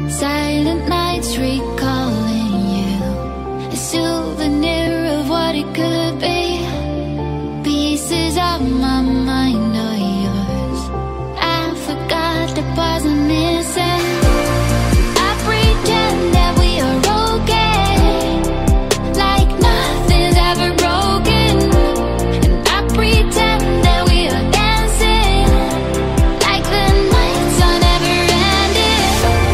Silent nights recalling you, a souvenir of what it could be. Pieces of my mind are yours. I forgot the parts I'm missing. I pretend that we are okay, like nothing's ever broken. And I pretend that we are dancing, like the nights are never ending.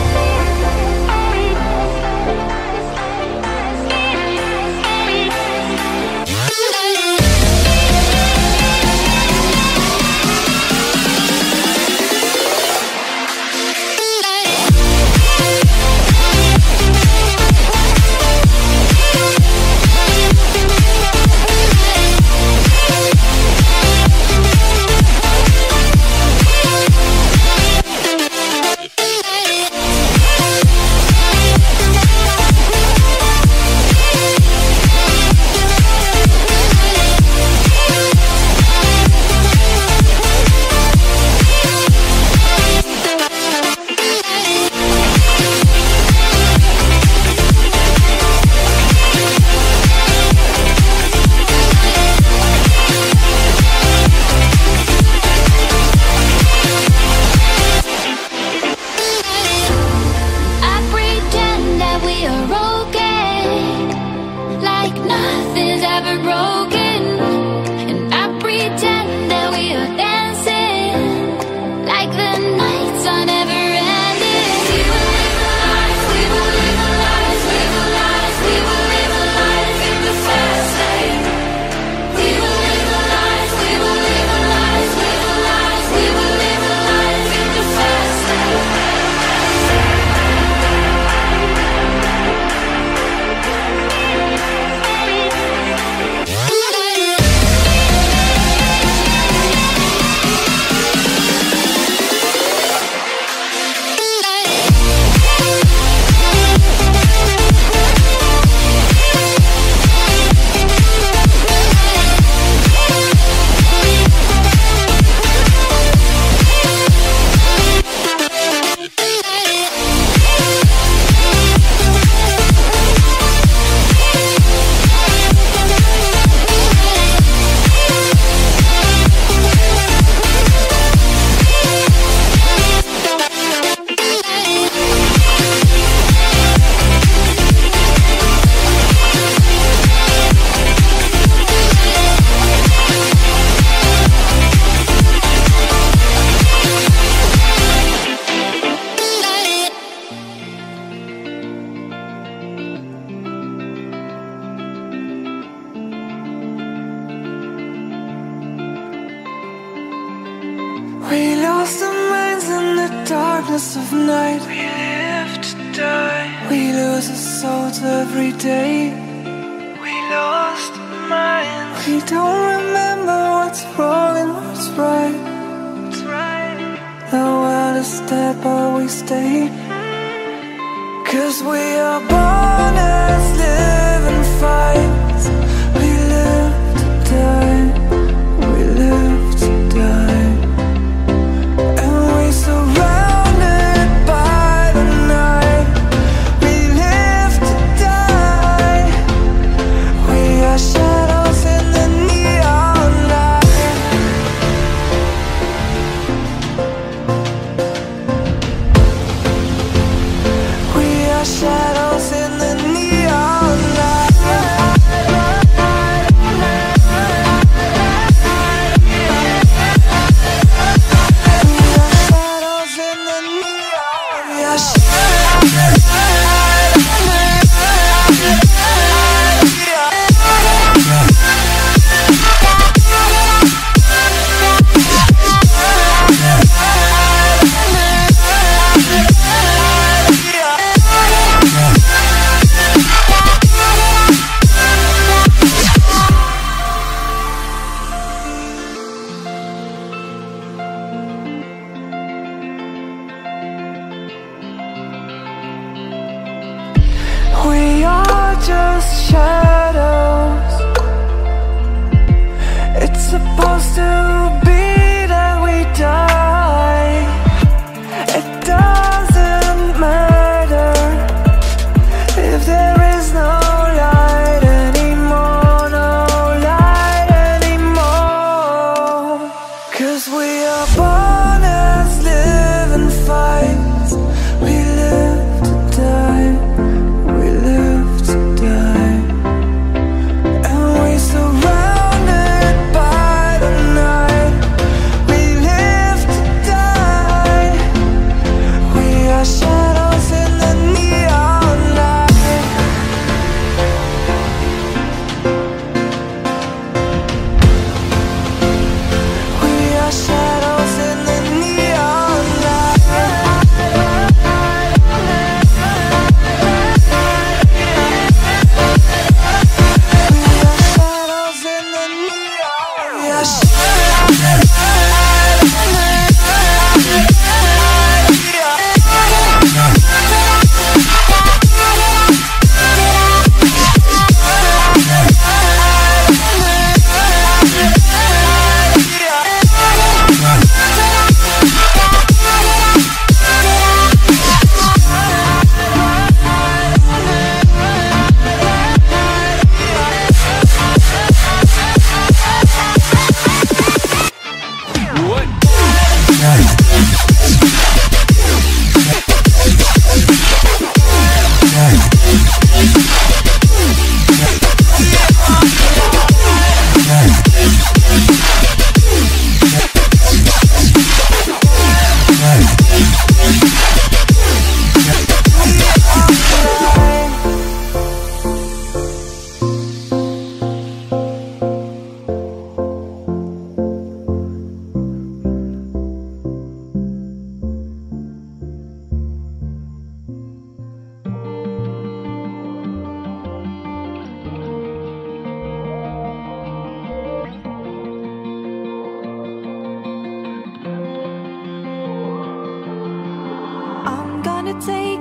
I pretend that we are okay, like nothing's ever broken. And I pretend that we are dancing, like the nights are never ending. We will live a life, we will live a life, live a life, we will live a life in the fast lane. We will live a life, we will live a life, live a life, we will live a life in the fast lane. We lost our minds in the darkness of night. We live to die. We lose our souls every day. We lost our minds. We don't remember what's wrong and what's right. What's right. The world is dead but we stay. 'Cause we are born as living fights. We live to die. We live to die. Surrounded by the night, we live to die. We are shadows in the neon light. We are shadows in the neon light.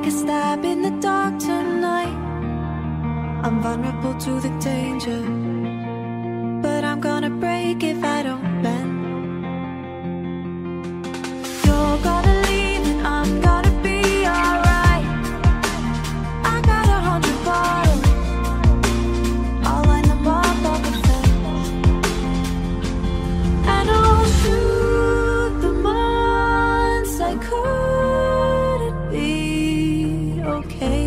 like a stab in the dark tonight. I'm vulnerable to the danger, but I'm gonna break if I don't bend. You're gonna leave and I'm gonna be alright. I got 100 bottles, I'll line them up on the fence, and I'll shoot them once I couldn't be okay.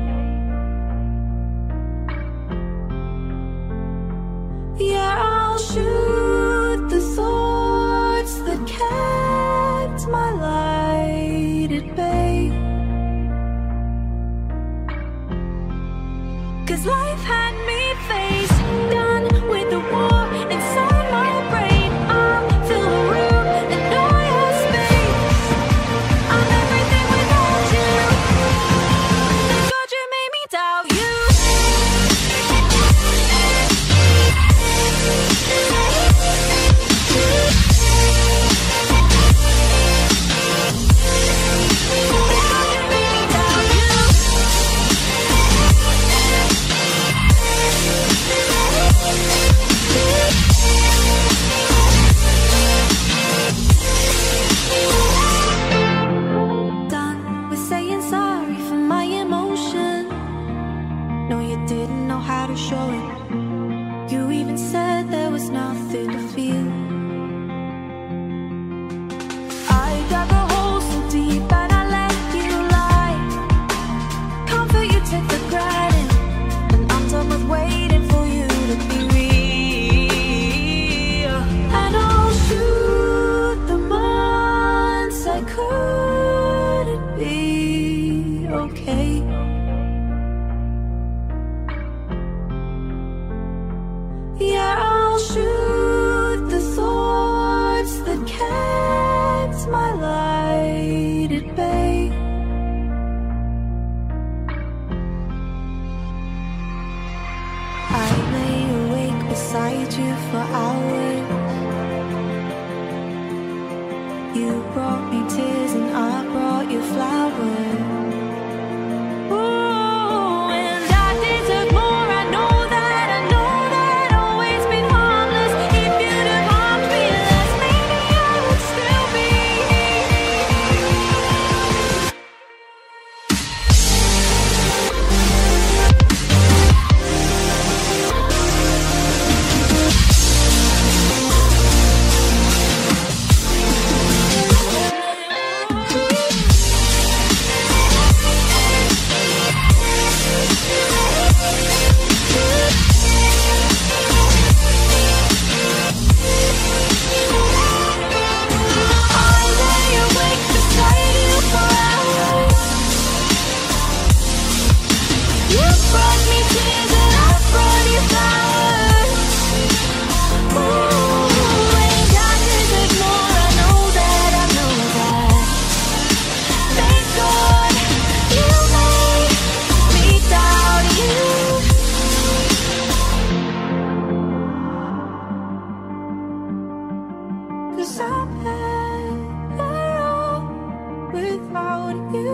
Yeah, I'll shoot the thoughts that kept my light at bay. 'Cause life had me face done with the war inside my brain. I'm fill the room and I have space. I'm everything without you. Thank God you made me doubt you. Done with saying sorry for my emotion. No, you didn't know how to show it. You even said there was nothing to feel. I dug a hole so deep and I let you lie. Comfort you took for granted, and I'm done with waiting for you to be real. And I'll shoot the months I couldn't be okay. Yeah, I'll shoot the thoughts that kept my light at bay. I lay awake beside you for hours. You brought me tears and I brought you flowers. Ooh, and I deserve more. I know that, always been harmless. If you'd have harmed me less, maybe I would still be. I lay awake beside you for hours. You brought me tears and I brought you flowers. Ooh, and I deserve more. I know that. Thank God you made me doubt you. 'Cause I'm better off without you.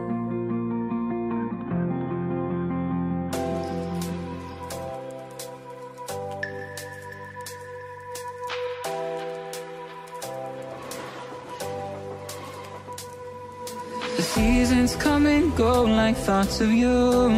The seasons come and go like thoughts of you.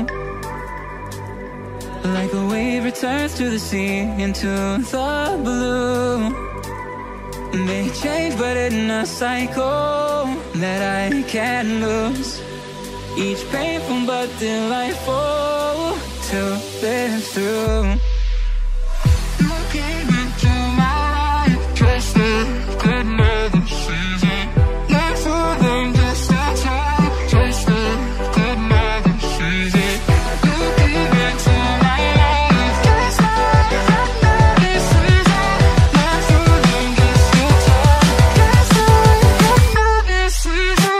Like a wave returns to the sea, into the blue. They change but in a cycle that I can't lose. Each painful but delightful to live through. You came into my life, just a good another season. Not for them, just a time, just a good another season. You came into my life, just a good another season. Not for them, just a time, just a good another season.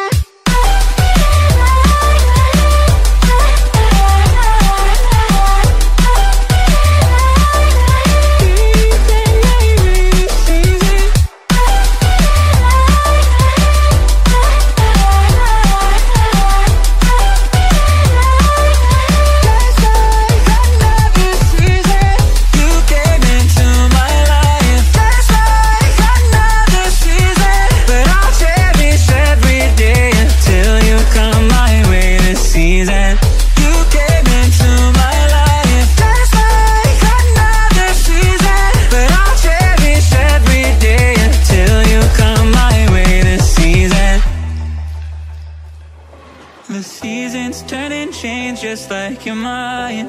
The seasons turn and change just like your mind.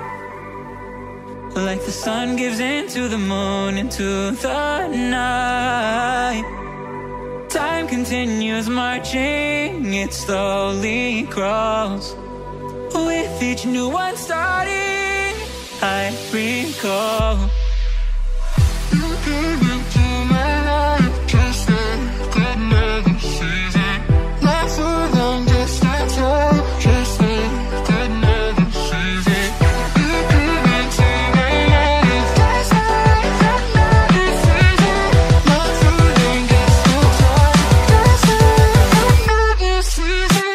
Like the sun gives into the moon, into the night. Time continues marching, it slowly crawls. With each new one starting, I recall. You came into my life just like another season. Not so long, just a time, just like another season. You came into my life just like another season. Not so long, just a time, just like another season.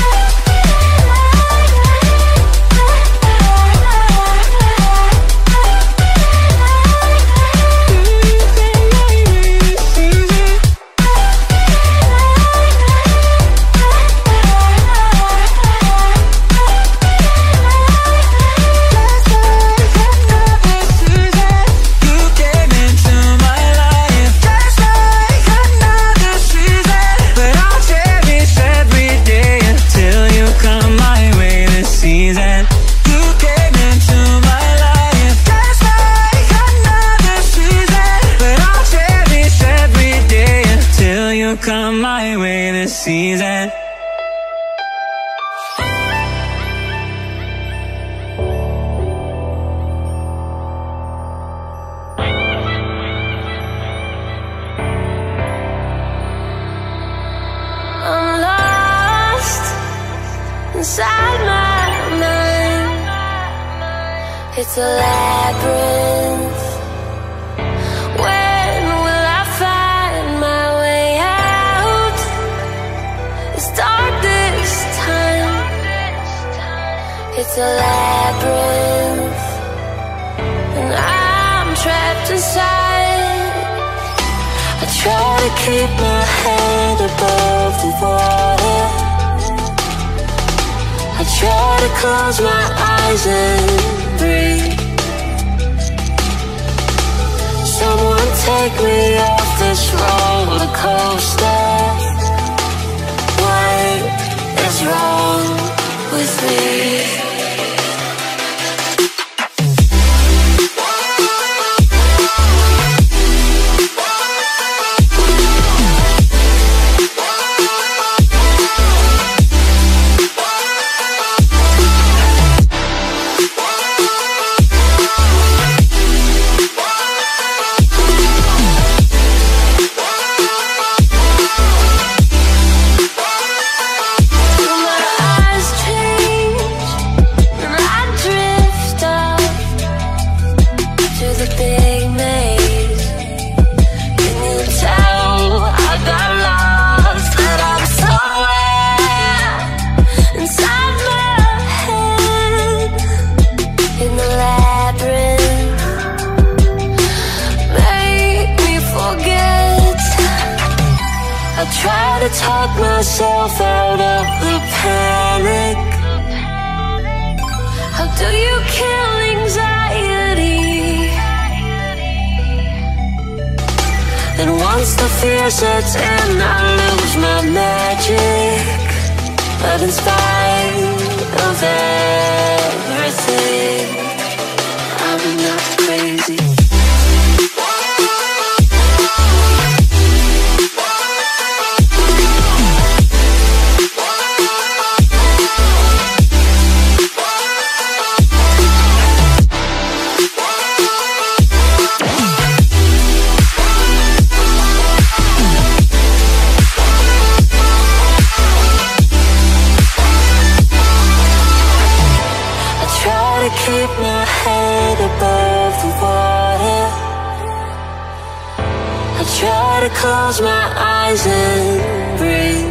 Come my way this season. I'm lost inside my mind. It's a labyrinth. When will I find my way out? It's dark this time. It's a labyrinth, and I'm trapped inside. I try to keep my head above the water. I try to close my eyes and breathe. Someone take me off this roller coaster. What is wrong with me? Try to talk myself out of the panic. How do you kill anxiety? And once the fear sets in, I lose my magic. But in spite of everything, I'm not crazy. Keep my head above the water. I try to close my eyes and breathe.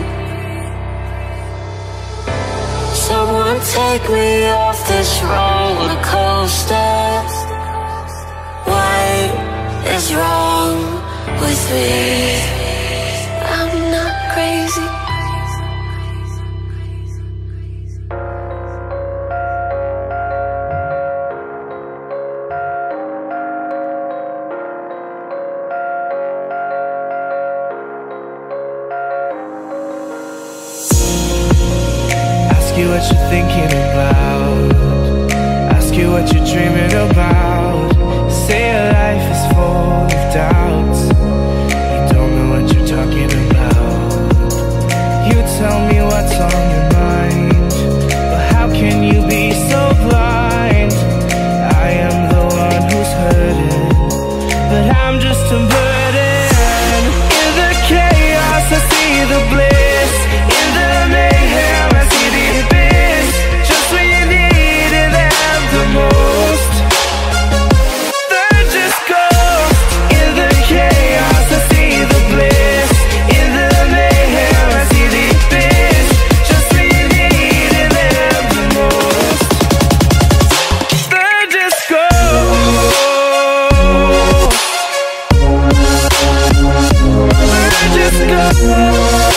Someone take me off this roller coaster. What is wrong with me? I'm not crazy. you what you're thinking about, ask you what you're dreaming about. Say your life is full of doubts, you don't know what you're talking about. You tell me what's on your mind, but how can you be so blind? I am the one who's hurting, but I'm just a burden. In the chaos I see the bliss, in the mayhem I see the abyss. Just when you needed them the most, they're just ghosts. In the chaos I see the bliss, in the mayhem I see the abyss. Just when you needed them the most, they're just ghosts. They're just ghosts.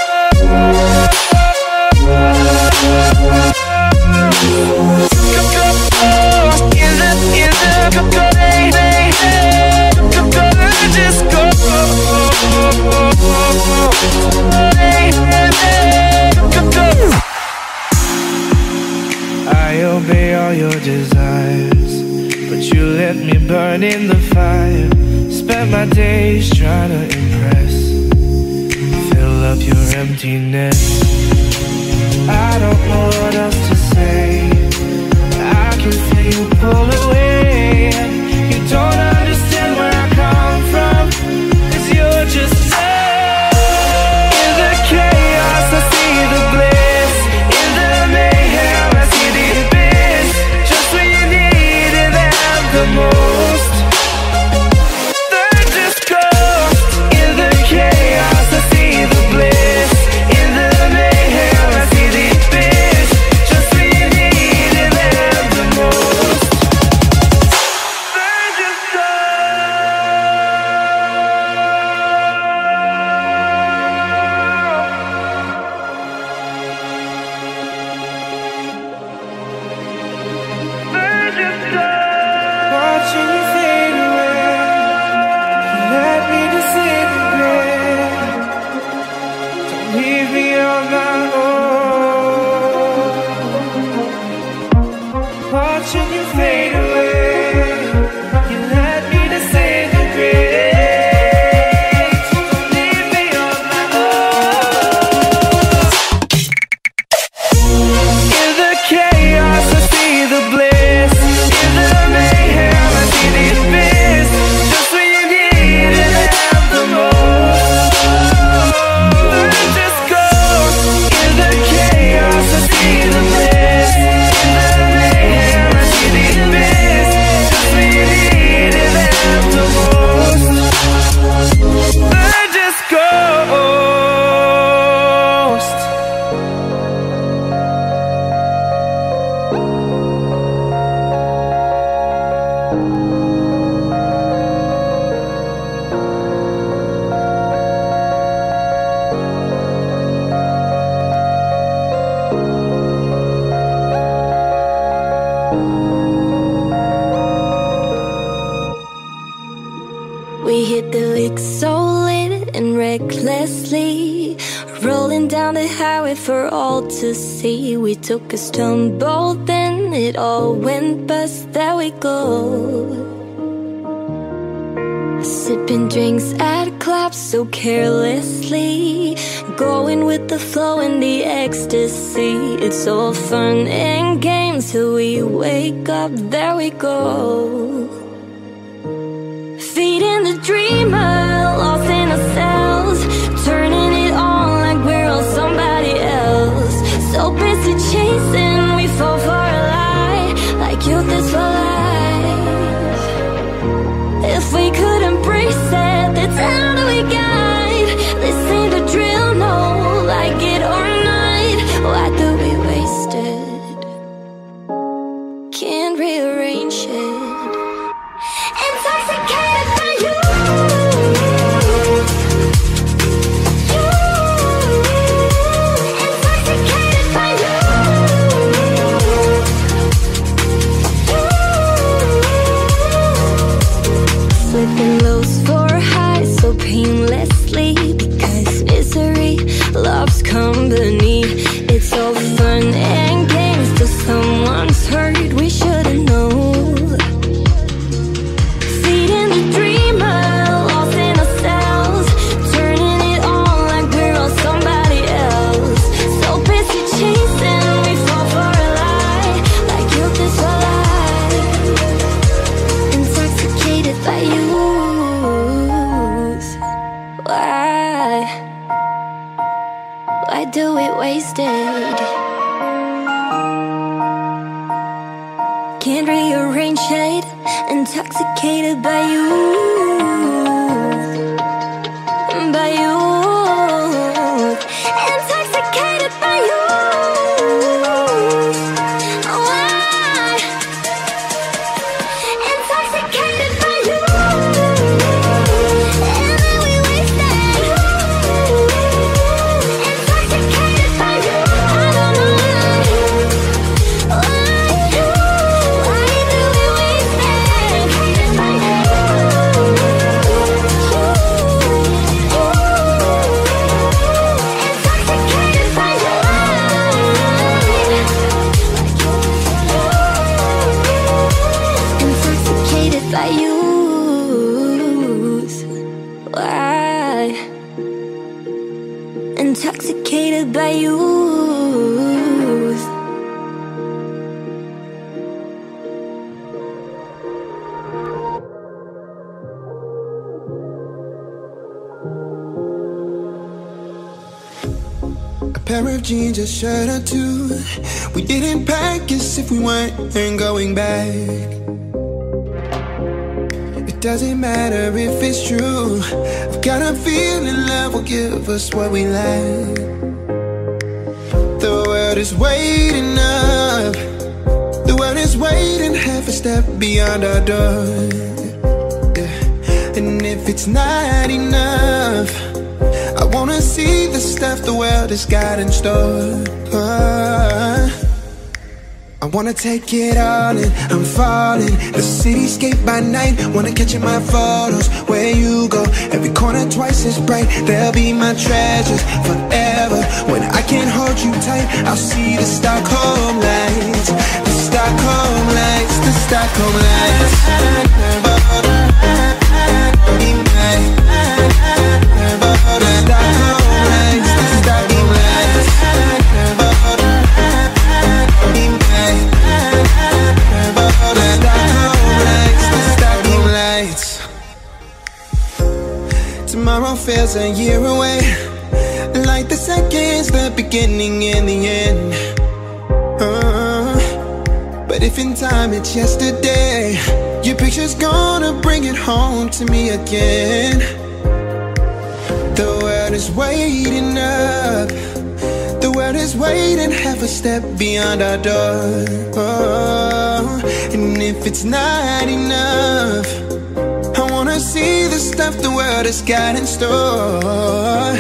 I obey all your desires, but you let me burn in the fire. Spent my days trying to impress, fill up your emptiness. I don't know what else to say, I can feel you pull away. You don't understand where I come from, 'cause you're just in the chaos I see the bliss, in the mayhem I see the abyss. Just when you needed them the most, they're just ghosts. In the chaos I see the bliss, in the mayhem I see the abyss. Just when you needed them the most, they're just watching you fade away, you let me disintegrate. Don't leave me on my own. Watching you fade away, you let me disintegrate. Don't leave me on my own. In the chaos I see the bliss, in the mayhem I see the abyss. Just when you needed them the most, they're just ghosts. In the chaos I see the bliss, in the mayhem I see the abyss. Just when you needed them the most, they're just ghosts. We hit the lick so lit and recklessly, rolling down the highway for all to see. We took a stumble, then it all went bust. There we go, sipping drinks at clubs so carelessly, going with the flow and the ecstasy. It's all fun and games till we wake up. There we go, feeding the dreamer, lost in ourselves, turning it on like we're on somebody else. So busy chasing, we fall for a lie, like youth is for life. If we could embrace it, then how do we guide? This ain't a drill, no, like it or not. Why do we waste it? Can't rearrange it. Intoxicated by you, intoxicated by you. wasted. Can't rearrange it, intoxicated by you, by you, intoxicated by you. Why? Intoxicated by you, and then we wasted. Intoxicated by you, I don't know why. Why do we waste it? Intoxicated by you. Intoxicated by you. Intoxicated by you. Why? Intoxicated by you. A pair of jeans, a shirt or two. We didn't pack as if we weren't going back. It doesn't matter if it's true. I've got a feeling love will give us what we lack. The world is waiting up. The world is waiting half a step beyond our door. Yeah. And if it's not enough, I wanna see the stuff the world has got in store. I wanna take it all in, I'm falling. The cityscape by night, wanna catch in my photos. Where you go, every corner twice as bright. They'll be my treasures forever. When I can't hold you tight, I'll see the Stockholm lights. The Stockholm lights, the Stockholm lights. Tomorrow feels a year away, like the seconds, the beginning and the end. But if in time it's yesterday, your picture's gonna bring it home to me again. The world is waiting up. The world is waiting half a step beyond our door. And if it's not enough, I wanna see the stuff the world has got in store.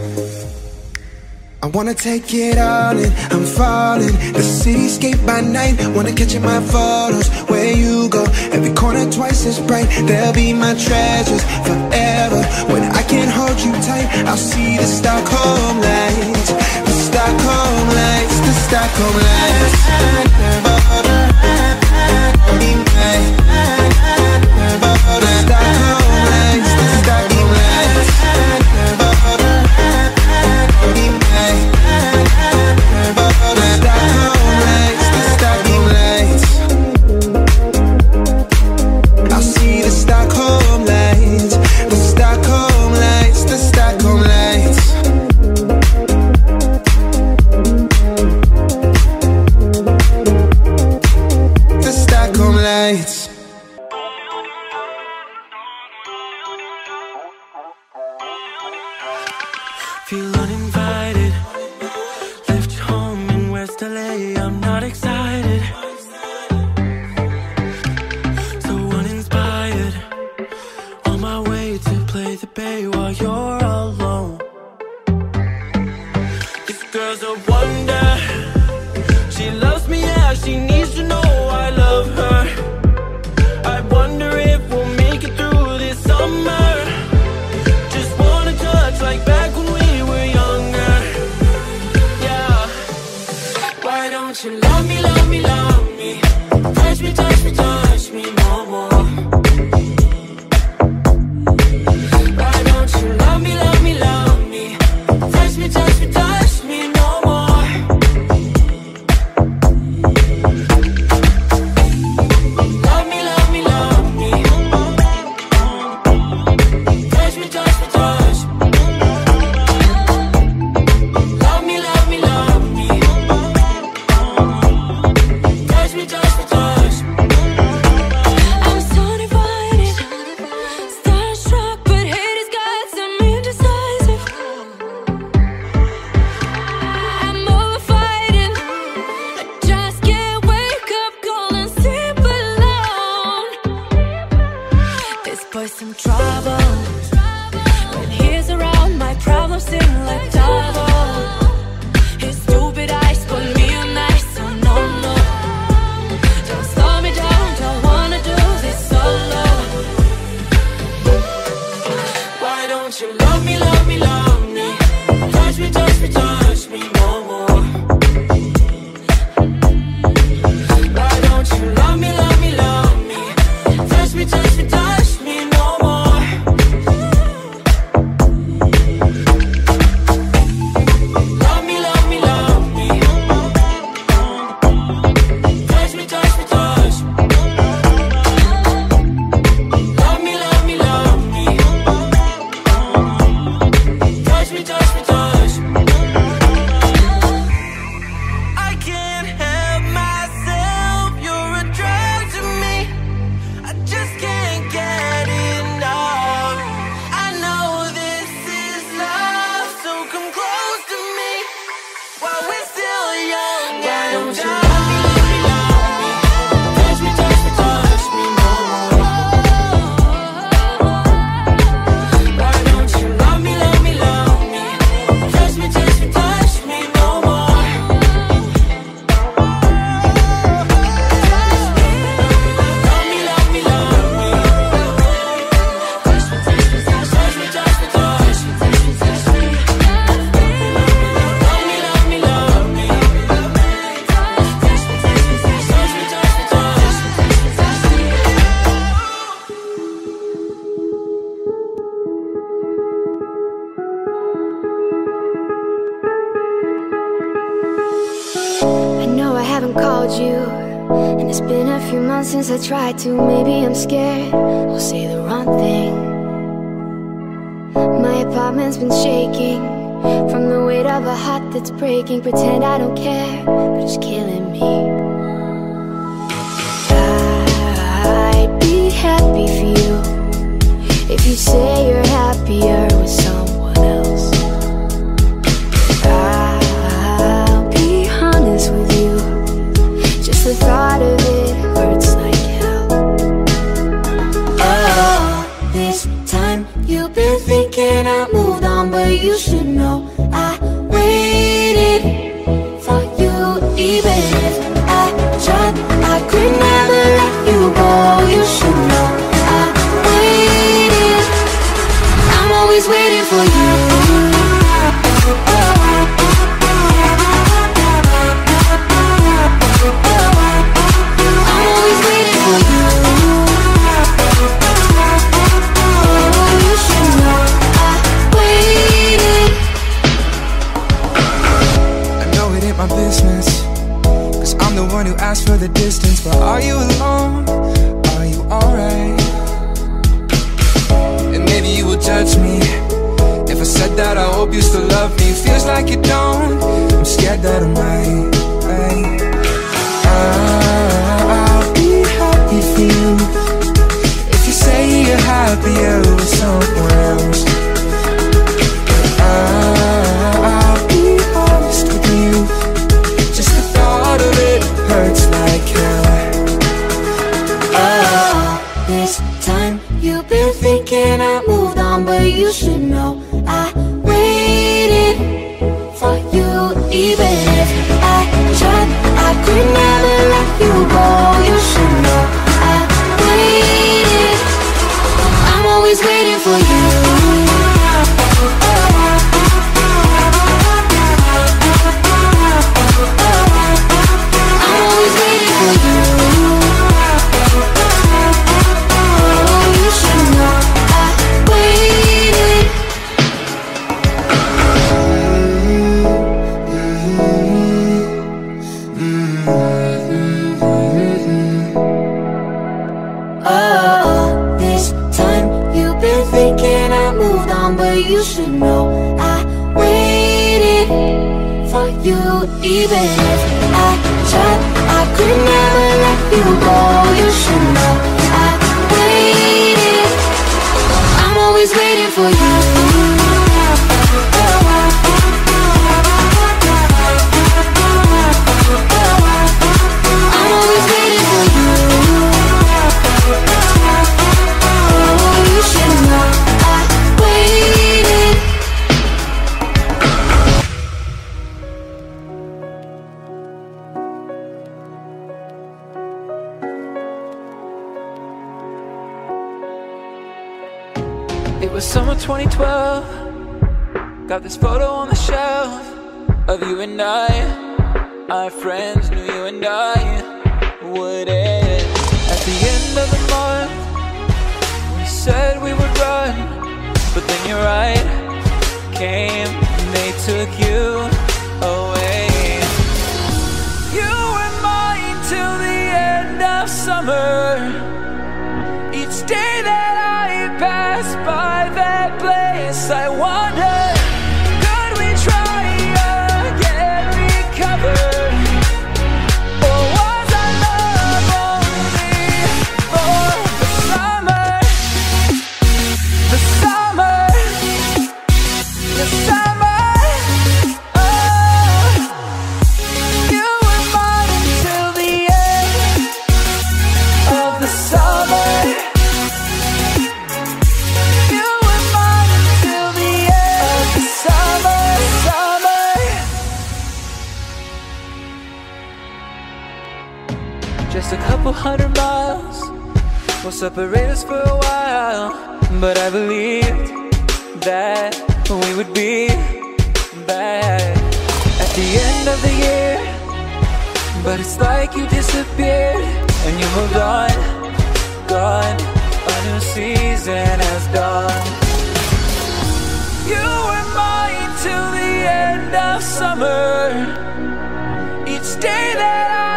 I wanna take it all in, I'm falling. The cityscape by night, wanna catch in my photos. Where you go, every corner twice as bright. They'll be my treasures forever. When I can't hold you tight, I'll see the Stockholm lights. The Stockholm lights, the Stockholm lights. Feel uninvited. Left you home in West LA. I'm not excited. So uninspired. On my way to play the bay while you're alone. This girl's a wonder. She loves me, yeah. She needs to know I love her. I wonder if we'll make it through this summer. Just wanna touch like back when we were younger. Yeah. Why don't you love me, love me, love me? Touch me, touch me, touch me no more. Why don't you love me, love me, love me? Touch me, touch me, touch me no more. Love me, love me, love me. Touch me, touch me, touch me. Love me, love me, love me. haven't called you, and it's been a few months since I tried to. Maybe I'm scared I'll say the wrong thing. My apartment's been shaking from the weight of a heart that's breaking. Pretend I don't care, but it's killing me. I'd be happy for you if you say you're happier with someone else. I'll be honest with you, just the thought of it hurts like hell. Oh, this time you've been thinking I moved on, but you should know I waited for you. Even if I tried, I could never let you go. You should know I waited. I'm always waiting for you. I'm always waiting for you. Oh, you should know I waited. I know it ain't my business, 'cause I'm the one who asked for the distance. But are you alone? Are you alright? And maybe you will judge me if I said that I hope you still love me. Feels like you don't. I'm scared that I might. I'll be happy for you if you say you're happier with someone else. I'll be honest with you, just the thought of it hurts like hell. Oh, this time you've been thinking I moved on, but you should know I waited for you. Even if I tried, I could never let you go. You should know I waited. I'm always waiting for you. I'm always waiting for you. Oh, you should know I waited. Oh, this time you've been thinking I moved on, but you should know I waited for you. Even if I tried, I could never let you go. You should know I waited. I'm always waiting for you. I'm always waiting for you. Oh, you should know I waited. It was summer 2012. Got this photo on the shelf of you and I. Our friends knew you and I would end. At the end of the month, we said we would run, but then your right came and they took you away. You were mine till the end of summer. Each day that I pass by that place, I wonder, could we try again, recover? Or was our love only for the summer? The summer, the summer. Oh, you were mine until the end of the summer. Just a couple 100 miles will separate us for a while, but I believed that we would be back at the end of the year. But it's like you disappeared and you moved on, gone. A new season has dawned. You were mine till the end of summer. Each day that I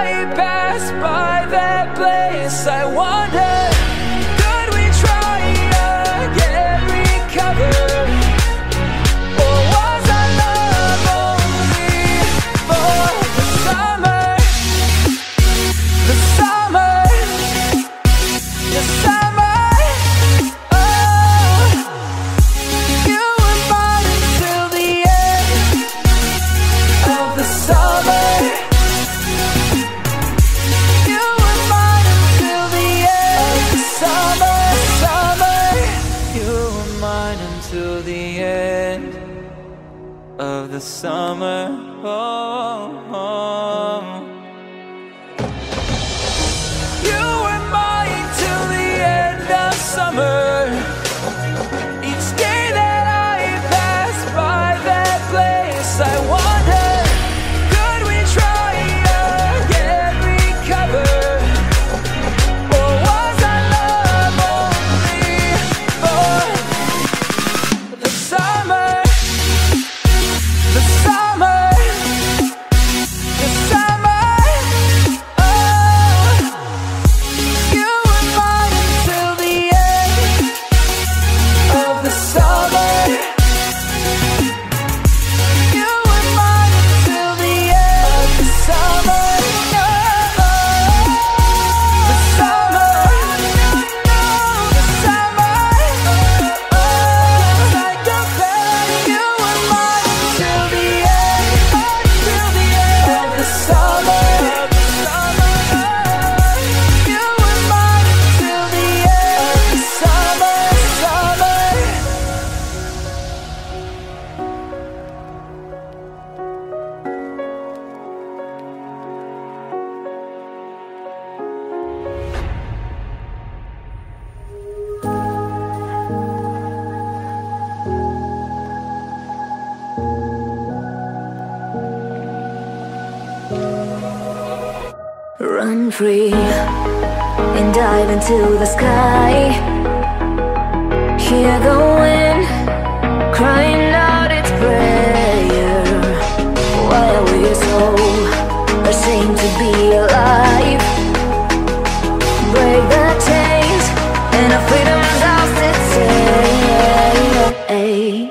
summer. You were mine till the end of summer. Each day that I pass by that place, I wonder, could we try again, recover? Or was our love only for the summer? The summer, the summer. Oh, you were mine until the end of the summer. You were mine until the end of the summer. The summer, the summer. Like a bell, you were mine until the end of the summer. You were mine until the end of the summer. Run free and dive into the sky. Hear the wind crying out its prayer. Why are we so ashamed to be alive? Break the chains and our freedom's ours to take.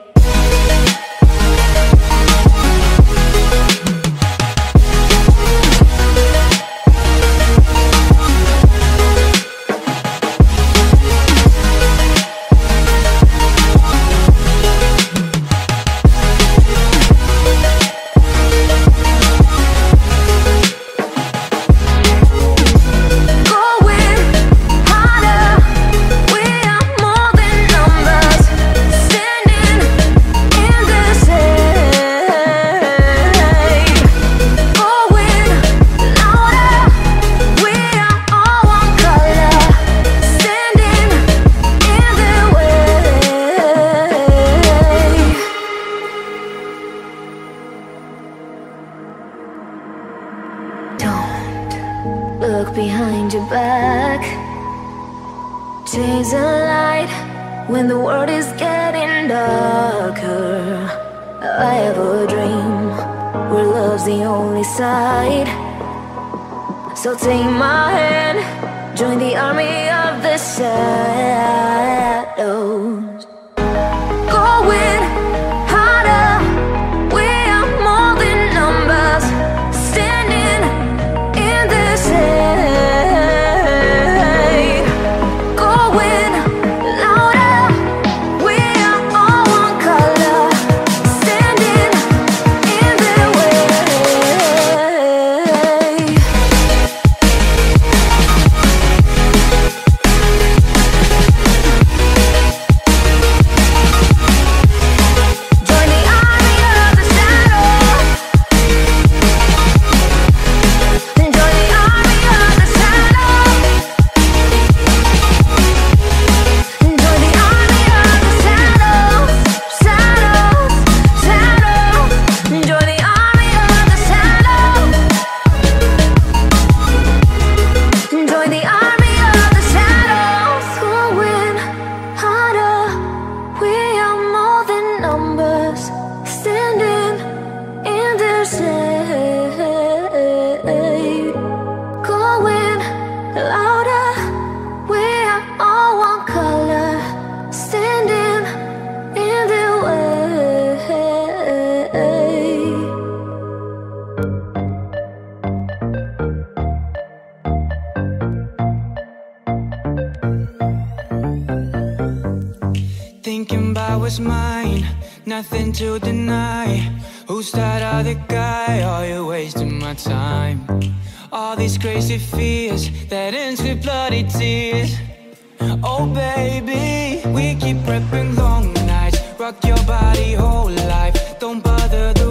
Look behind your back. Chase a light when the world is getting darker. I have a dream where love's the only side. So take my hand, join the army of the shadows. Going harder, we are more than numbers. Standing in the shade. Going louder, we are all one color. Standing in the way. Join the army of the shadows. Join the army of the shadows. Join the army of the shadows. Shadows, shadows. Join the army of the shadows. Join the army of the shadows. Going harder, we are more than numbers. Standing in the shade. Going louder, we are all one color. Standing in the way. Thinking about what's mine, nothing to deny. Who's that other guy? Are you wasting my time? All these crazy fears that ends with bloody tears. Oh baby, we keep prepping long nights. Rock your body whole life. Don't bother the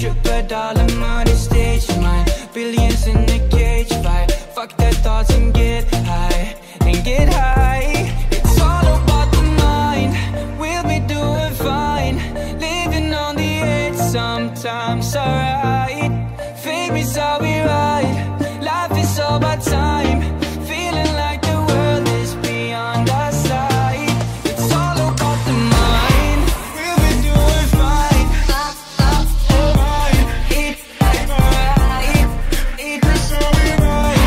stripper, dollar money, stage mine. Billions in a cage fight. Fuck their thoughts and get high, and get high. It's all about the mind. We'll be doing fine, living on the edge, sometimes alright. Fame is how we ride. Life is all about time. Feeling like the world is beyond our sight. It's all about the mind. We'll be doing fine. Alright. It's alright. It's how we ride.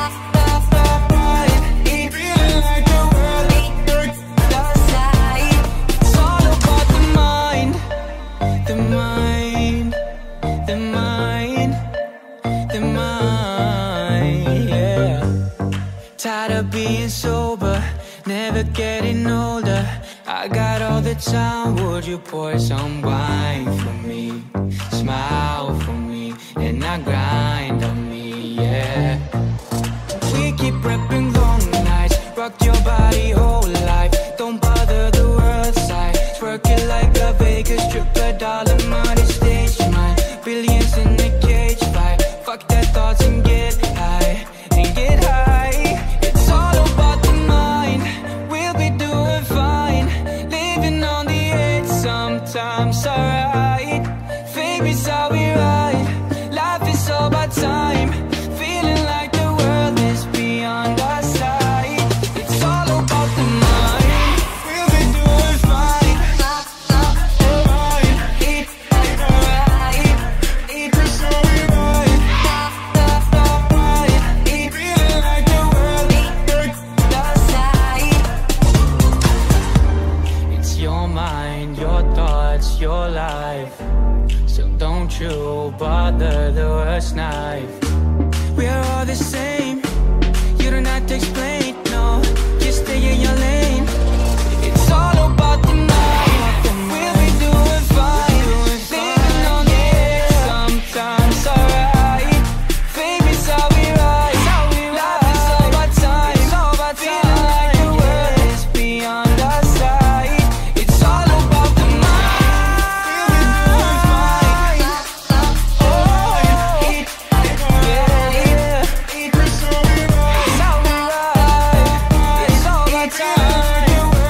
Feeling like the world is beyond our sight. It's all about the mind. The mind. The mind. The mind, yeah. Tired of being sober, never getting older. I got all the time, would you pour some wine for me? Smile for me, and I grind on me, yeah. We keep prepping long nights, rock your body whole life. Don't bother the world side, twerk it like a Vegas stripper, dollar money, stage mine. Billions in a cage fight. Fuck their thoughts and get high, and get high. It's all about the mind. We'll be doing fine, living on the edge, sometimes alright. Fame is how we ride. Life is all about time. Feeling like the world is beyond our sight. It's all about the mind. We'll be doing fine. Alright. It's alright. It's how we ride. Feeling like the world is beyond our sight. It's your mind, your thoughts, your life. So don't you bother the worst knife. We are all the same. You don't have to explain, no. Just stay in your lane. It's all about the night. We'll be doing fine. Living on the edge, sometimes alright. Fame is how we ride. Life is all about time. Feeling like the world is beyond our sight. It's all about the mind. We'll be doing fine. Oh, it's how we ride. It's all about time.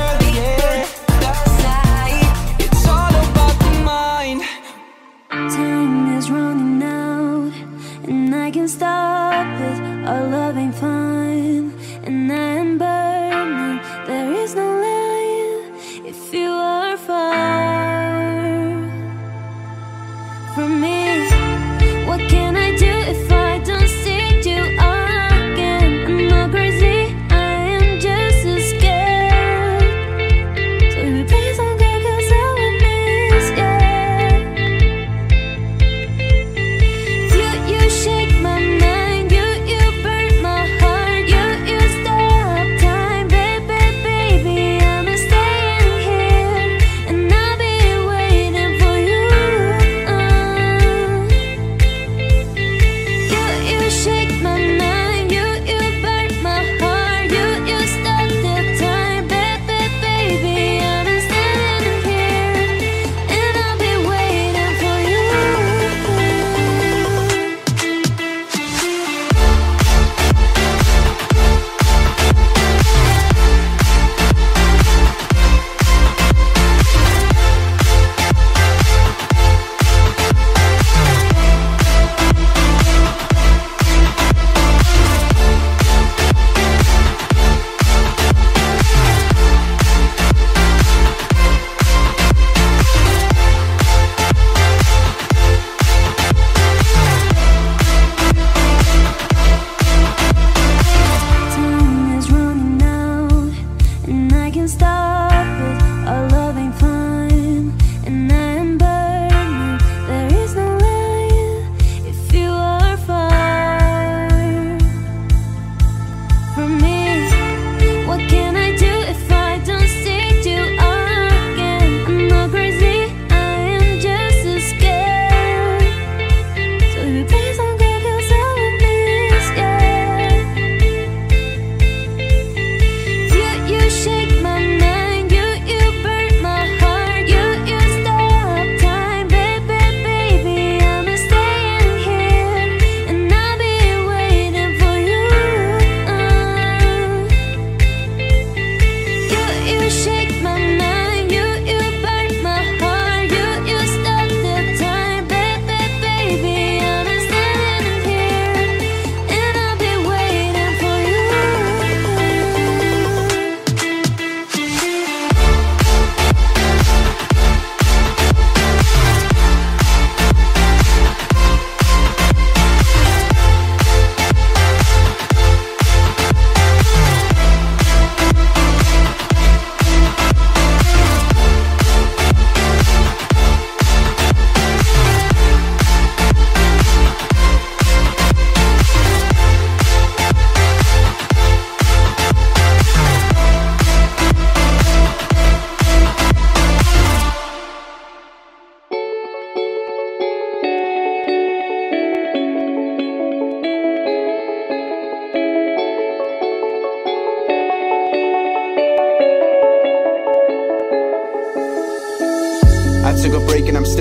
It's all about the mind. Time is running out, and I can stop it. Our love ain't fine, and I am burning. There is no light if you are far from me. What can I do if I don't see you again? I'm not crazy, I am just as scared. So you please don't go, 'cause I will miss, yeah. You shake my mind, you burn my heart, you stop time, baby, baby, I'm staying here, and I'll be waiting for you.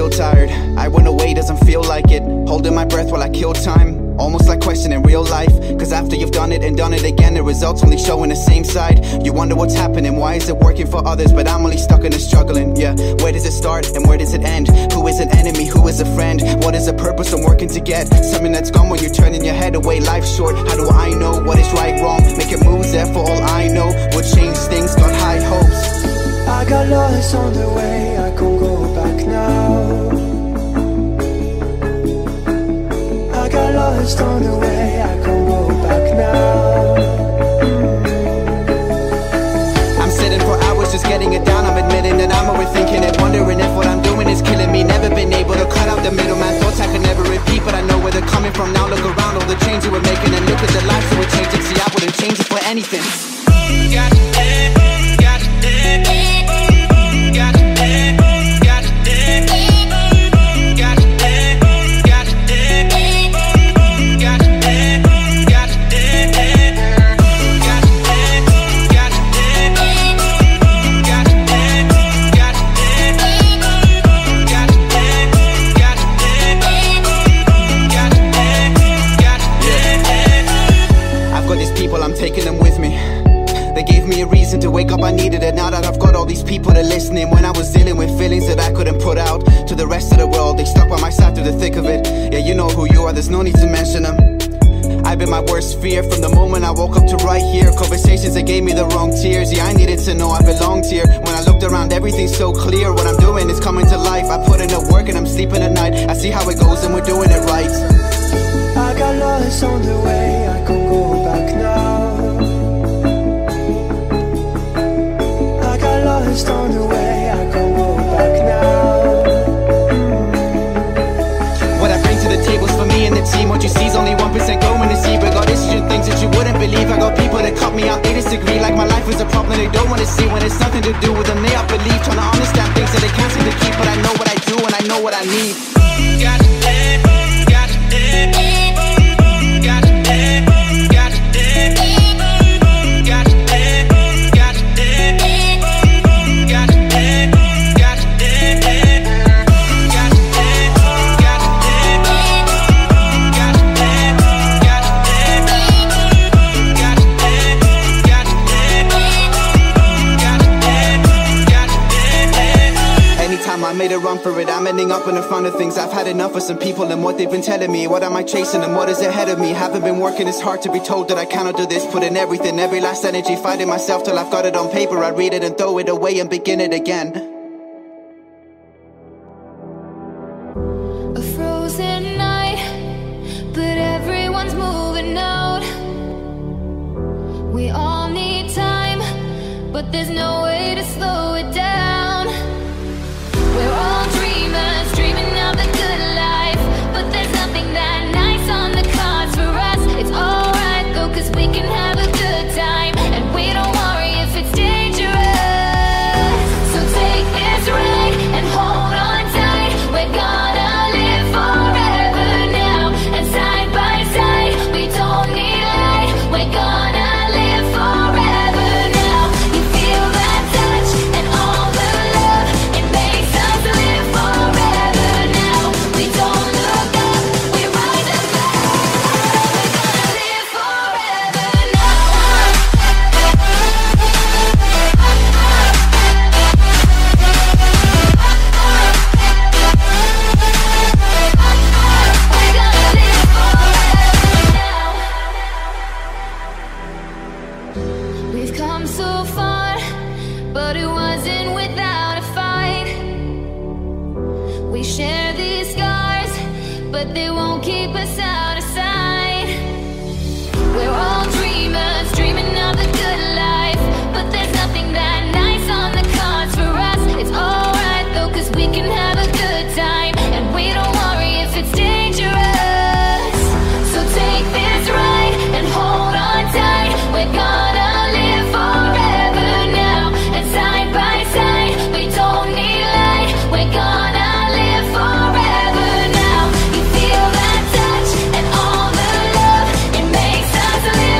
real tired. I went away, doesn't feel like it. Holding my breath while I kill time, almost like questioning real life. Cause after you've done it and done it again, the results only showing the same side. You wonder what's happening, why is it working for others, but I'm only stuck in the struggling. Yeah, where does it start and where does it end? Who is an enemy, who is a friend? What is the purpose I'm working to get? Something that's gone when you're turning your head away. Life's short, how do I know what is right, wrong? Making moves there for all I know would change things, got high hopes. I got lost on the way, I can't go back now. I got lost on the way, I can't go back now. I'm sitting for hours just getting it down. I'm admitting that I'm overthinking it, wondering if what I'm doing is killing me. Never been able to cut out the middleman. Thoughts I could never repeat, but I know where they're coming from now. Look around, all the change you were making, and look at the lives that were changing. See, I wouldn't change it for anything. Taking them with me. They gave me a reason to wake up, I needed it. Now that I've got all these people that are listening, when I was dealing with feelings that I couldn't put out to the rest of the world, they stuck by my side through the thick of it. Yeah, you know who you are, there's no need to mention them. I've been my worst fear from the moment I woke up to right here. Conversations that gave me the wrong tears. Yeah, I needed to know I belonged here. When I looked around, everything's so clear. What I'm doing is coming to life. I put in the work and I'm sleeping at night. I see how it goes and we're doing it right. I got lost on the way, I can't go back now. I got lost on the way, I can't go back now. What I bring to the table's for me and the team. What you see is only 1% going to see. But got issues and things that you wouldn't believe. I got people that cut me out, they disagree. Like my life is a problem they don't want to see. When it's nothing to do with them, they up believe. Trying to understand things that they can't seem to keep. But I know what I do and I know what I need. Got it, got it. I made a run for it, I'm ending up in the front of things. I've had enough of some people and what they've been telling me. What am I chasing and what is ahead of me? Haven't been working, it's hard to be told that I cannot do this. Put in everything, every last energy, fighting myself till I've got it on paper. I read it and throw it away and begin it again. A frozen night, but everyone's moving out. We all need time, but there's no way to slow it down. We're all dreamers, dreaming of the good life, but there's nothing that nice on the cards for us. It's alright though, cause we can have a good time, and we don't worry if it's dangerous. So take this ride and hold on tight. We're gonna live forever now, and side by side, we don't need light. We're gonna live forever now. You feel that touch and all the love, it makes us live forever now. We don't look up, we rise above. We're gonna live forever now. We're gonna live forever now. We've come so far, but it wasn't without a fight. We share these scars, but they won't keep us out of sight. We're all dreamers, dreaming of the good life, but there's nothing that nice on the cards for us. It's alright though, cause we can have a good time, and we don't worry if it's dangerous. So take this ride and hold on tight. We're gonna live forever now, and side by side, we don't need light. We're gonna live forever now. You feel that touch and all the love, it makes us live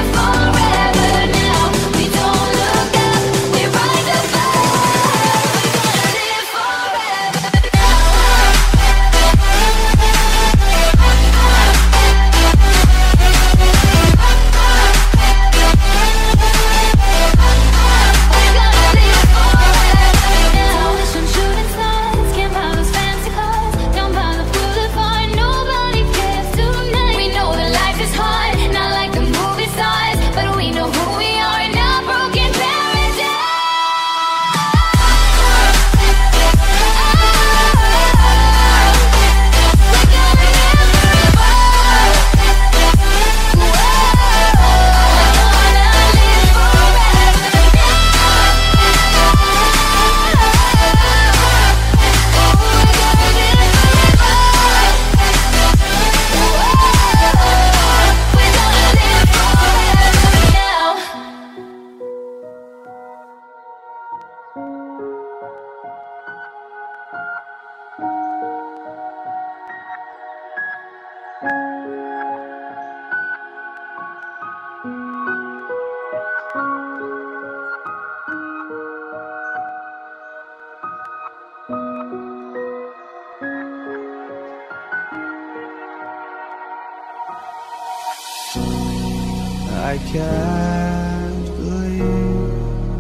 I can't believe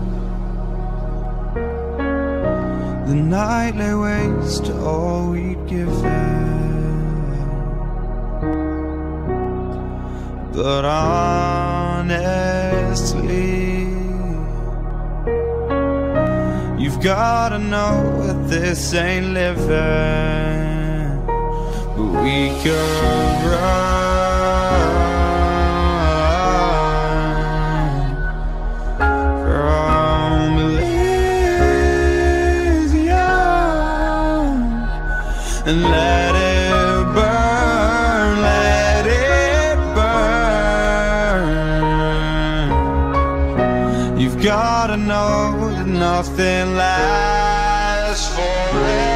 the night lay waste to all we'd given. But honestly, you've gotta know that this ain't living. But we could run from Elysium and let it burn, let it burn. You've gotta know that nothing lasts forever.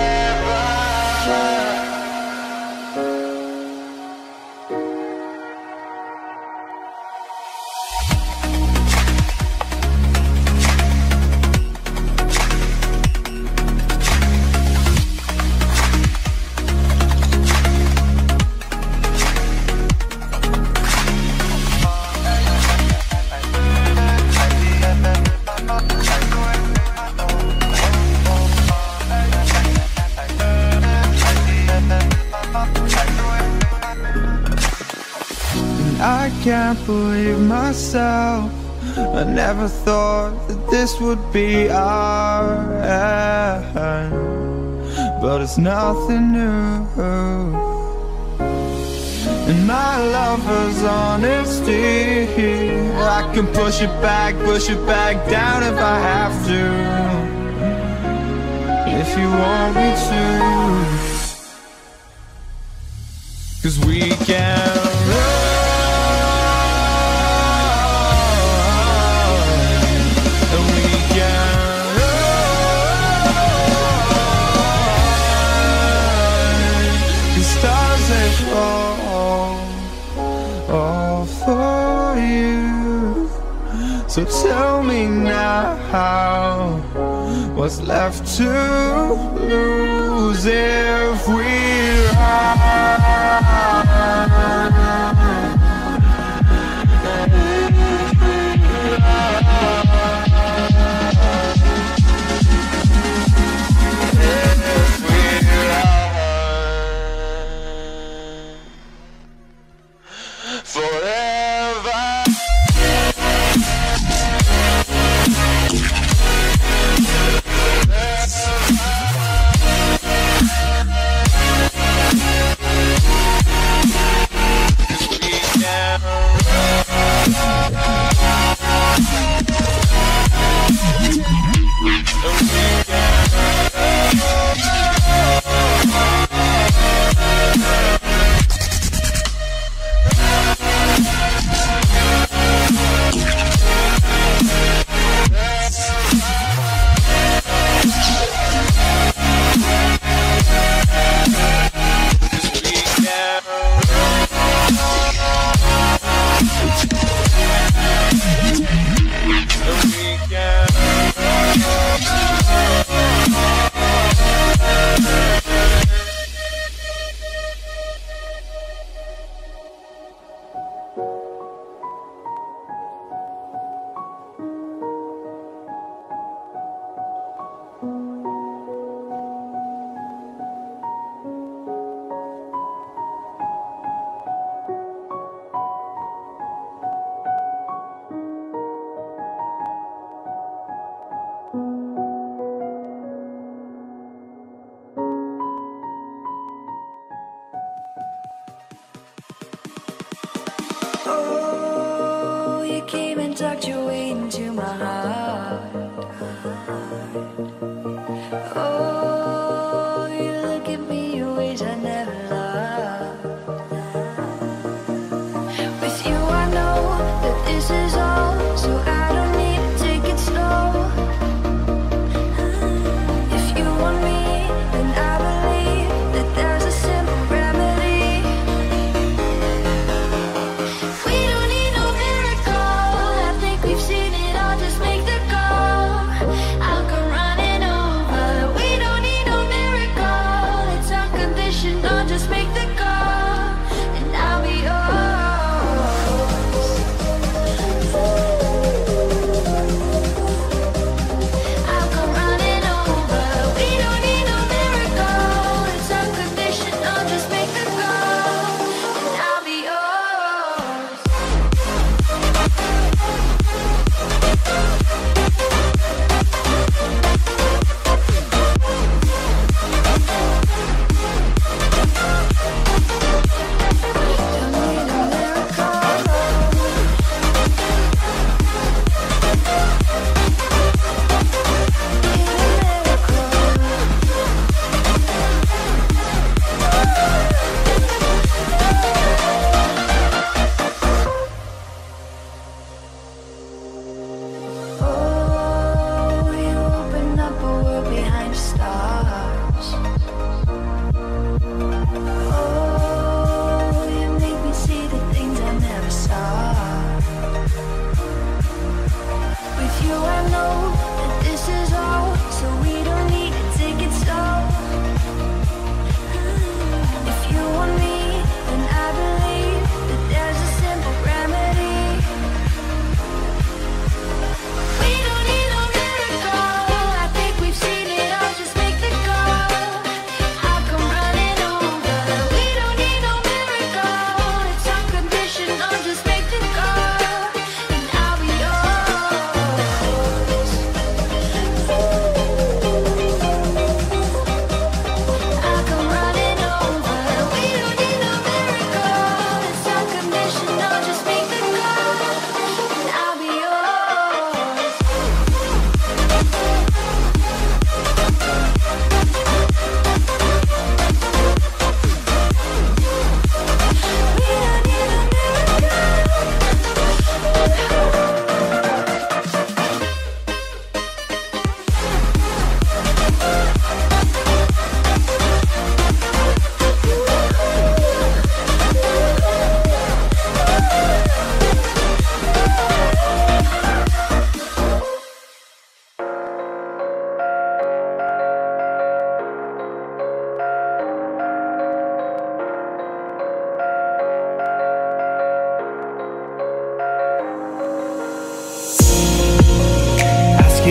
I can't believe myself. I never thought that this would be our end, but it's nothing new. And my lover's honesty, I can push it back down if I have to, if you want me to. 'Cause we can run. All for you. So tell me now, what's left to lose if we tucked your way into my heart. Oh, you look at me in ways I never loved. With you I know that this is all, so I don't need to take it slow. If you want me, then I believe that there's a simple remedy. We don't need no miracle, I think we've seen it all, just make the call. I'll come running over. We don't need no miracle, it's unconditional, just make the call, and I'll be yours.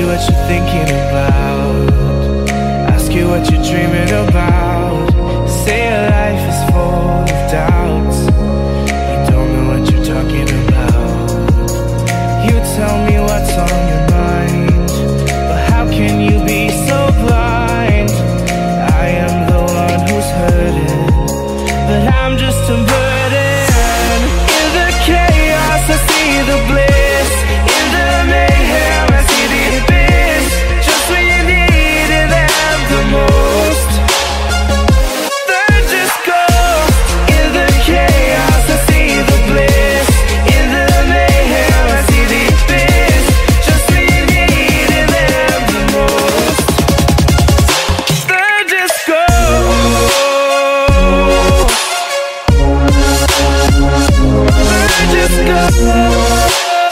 what you're thinking about, ask you what you're dreaming about. Say your life is full of doubts, you don't know what you're talking about. You tell me what's on your mind, but how can you be so blind? I am the one who's hurting, but I'm just a burden. In the chaos I see the bliss, in the mayhem I see the abyss. Just when you needed them the most, they're just ghosts. In the chaos I see the bliss, in the mayhem I see the abyss. Just when you needed them the most, they're just ghosts. They're just ghosts.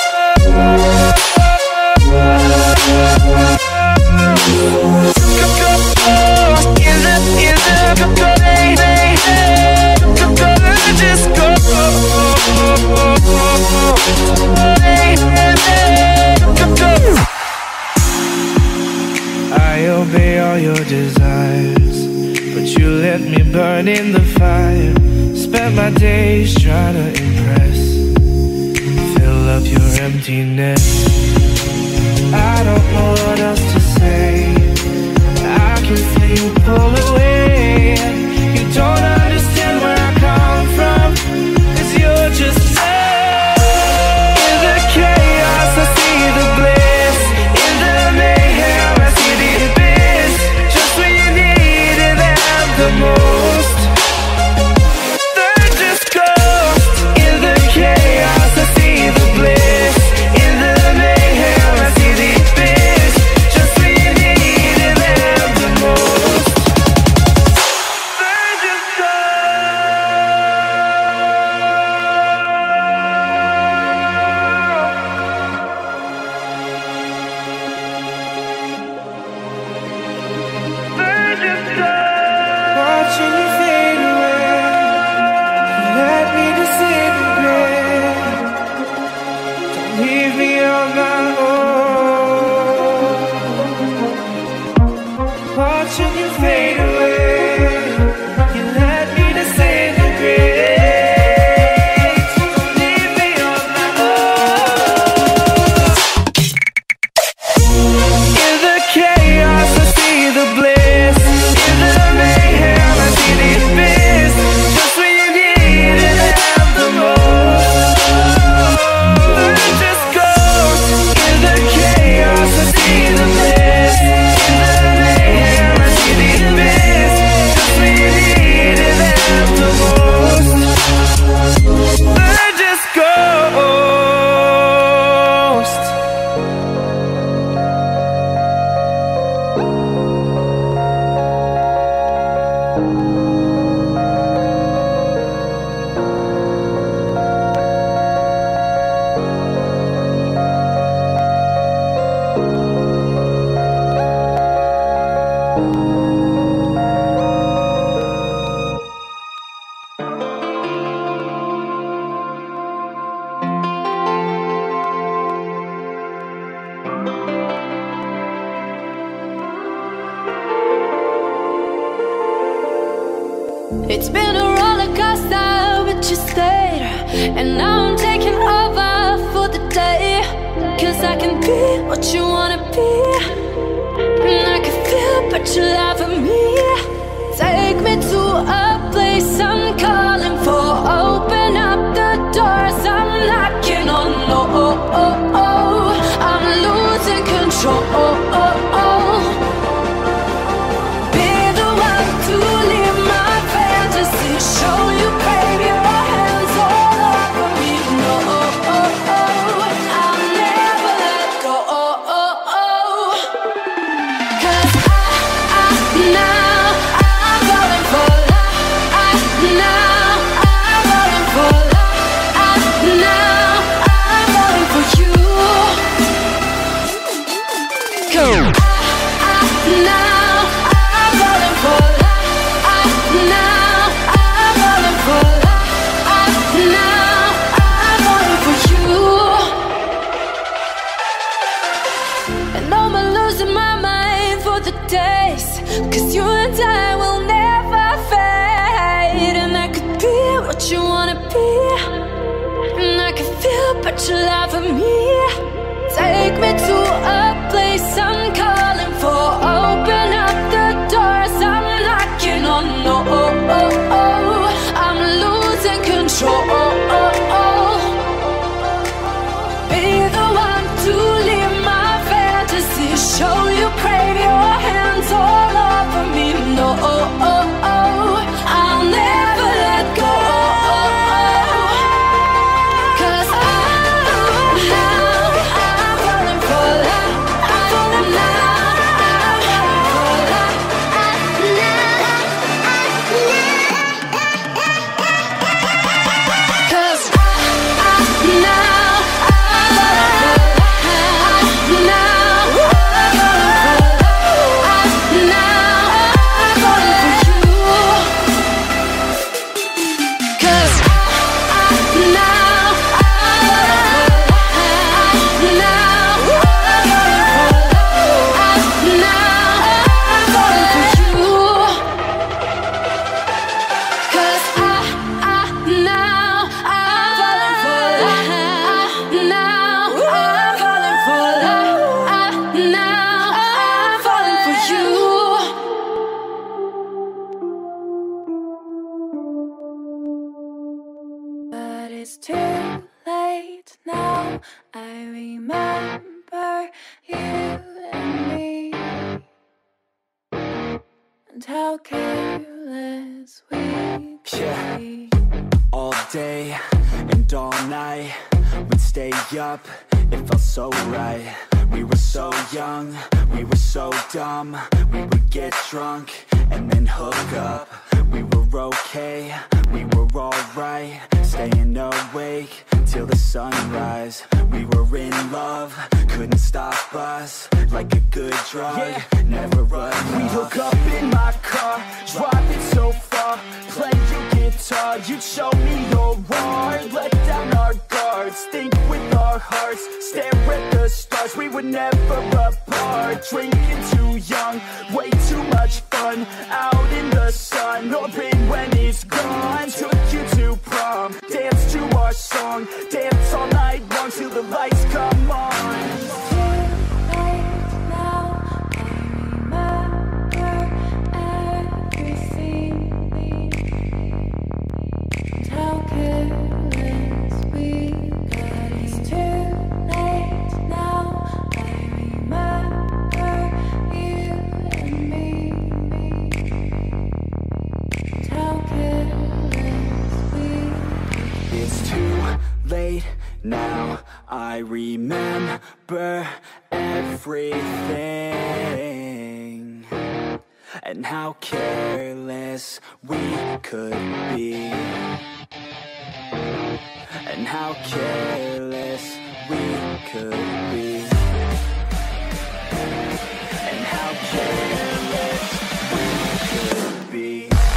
I obey all your desires, but you let me burn in the fire. Spent my days trying to impress, fill up your emptiness. I don't know what else to say, I can feel you pull away. You don't understand where I come from, 'cause you're just in the chaos I see the bliss, in the mayhem I see the abyss. Just when you needed them the most, they're just ghosts. In the chaos I see the bliss, in the mayhem I see the abyss. Just when you needed them the most, they're just watching you fade away, you let me disintegrate. Don't leave me on my own. Watching you fade away, you let me disintegrate. Don't leave me on my own. In the chaos I see the bliss, in the mayhem I see the abyss. Just when you needed them the most, they're just ghosts. In the chaos I see the bliss, in the mayhem I see the abyss. Just when you needed them the most, they're just ghosts. It's been a roller coaster, but you stayed. And now I'm taking over for the day. 'Cause I can be what you wanna be, and I can feel but you lie for me. Take me to a place I'm calling for. Open up the doors I'm knocking on. I'm losing control. Be the one to leave my fantasy. Show you, baby, your hands all over me. No, I'll never let go. 'Cause now I'm falling for love. Now you wanna be, and I can feel but you laugh at me. Take me to a place I'm calling for. Open up the doors I'm knocking on. No, I'm losing control. Be the one to leave my fantasy. Show you crave your hands all over me. No, I'll never let go. 'Cause now I'm falling for love. I'm falling now. I'm falling for love. Cause now I'm falling for love. But it's too late now. I remember you and me, and how careless we could be. All day and all night, we'd stay up, it felt so right. We were so young, we were so dumb. We would get drunk and then hook up. We were okay, we were alright, staying awake till the sunrise. We were in love, couldn't stop us, like a good drug, never run. We'd hook up in my car, driving so far, play your guitar, you'd show me your art. Let down our guards, think with our hearts, stare at the stars. We were never apart, drinking too young, way too much fun, out in the sun, open when it's gone. Took you to prom, dance to our song, dance all night long till the lights come on. Now I remember everything, and how careless we could be, and how careless we could be, and how careless we could be.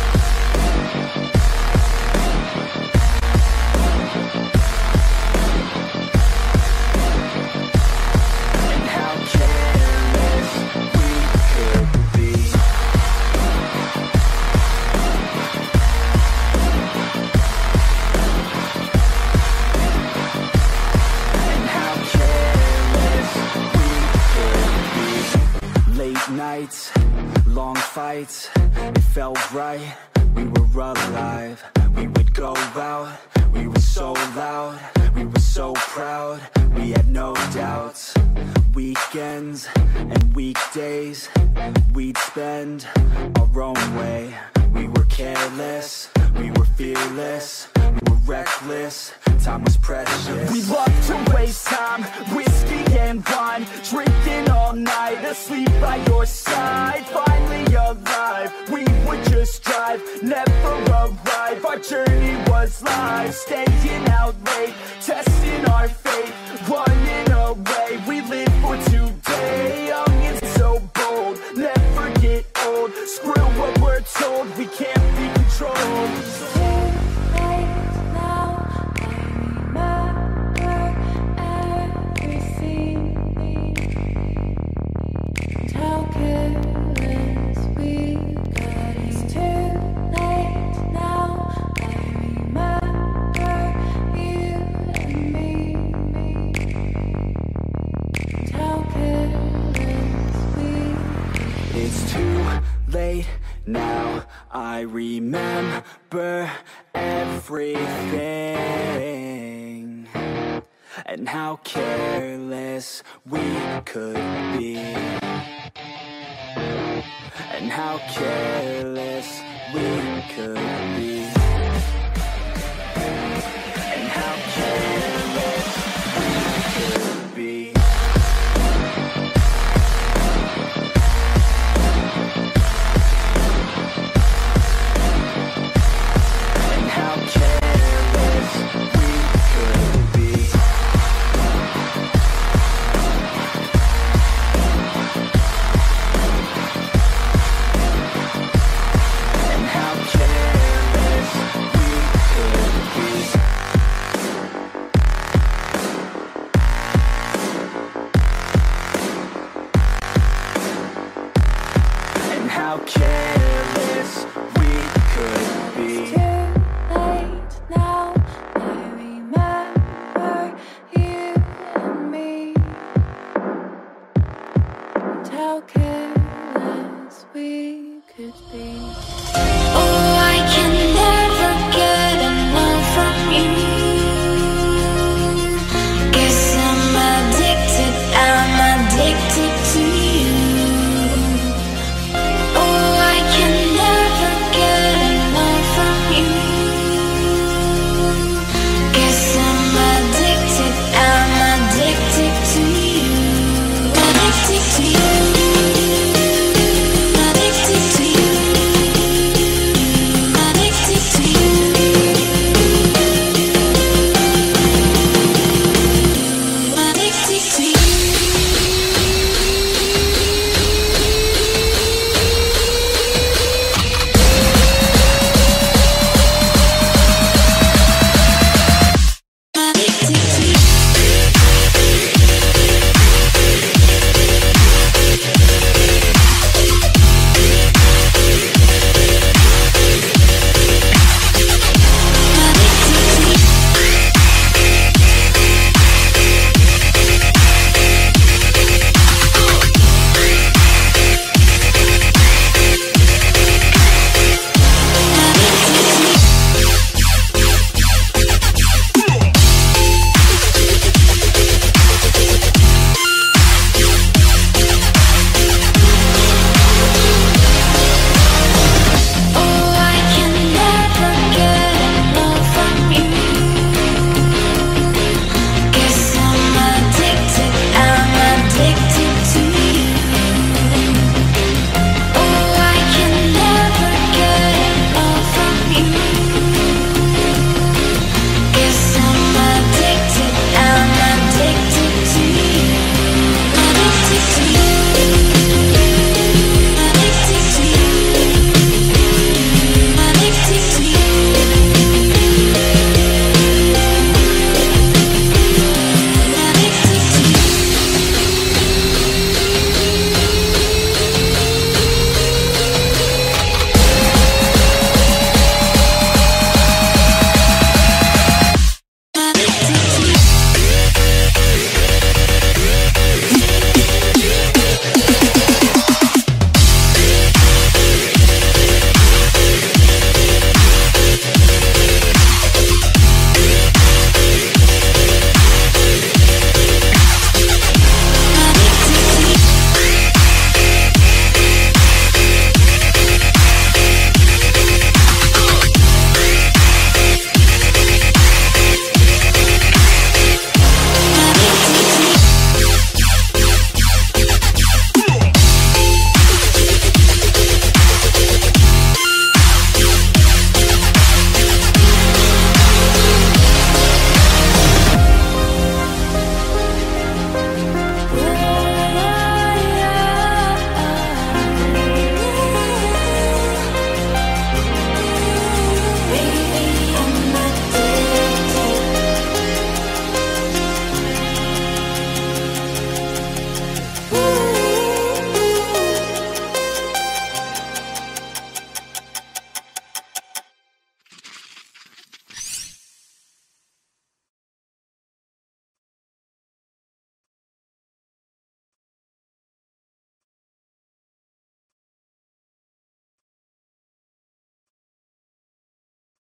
Nights, long fights, it felt right, we were alive. We would go out, we were so loud, we were so proud, we had no doubts. Weekends and weekdays, we'd spend our own way. We were careless, we were fearless, we were reckless, time was precious. We loved to waste time, whiskey and wine, drinking all night, asleep by your side. Finally alive, we would just drive, never arrive. Our journey was live, staying out late, testing our fate, running away. We live for today, young and so bold, never get old. Screw what we're told, we can't be controlled. It's too late now. I remember I remember everything, and how careless we could be, and how careless we could be, and how careless we could be. How careless we could be. It's too late now. I remember you and me, and how careless